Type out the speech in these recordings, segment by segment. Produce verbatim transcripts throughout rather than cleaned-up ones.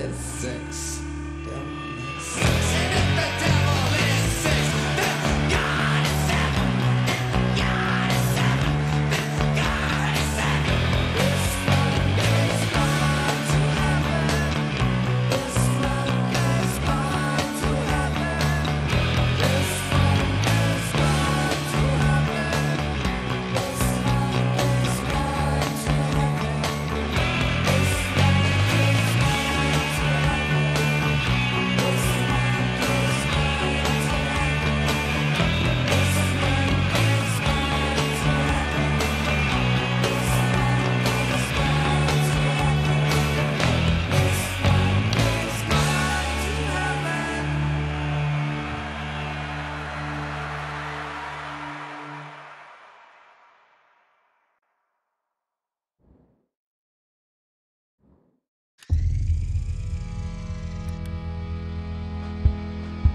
is six. Devil is six. And if the devil is six, then God is seven. God is seven. God is seven. This one is gone to heaven. This one is gone to heaven. This one is gone to heaven. This one is gone to heaven. This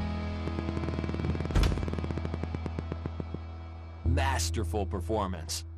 Masterful performance.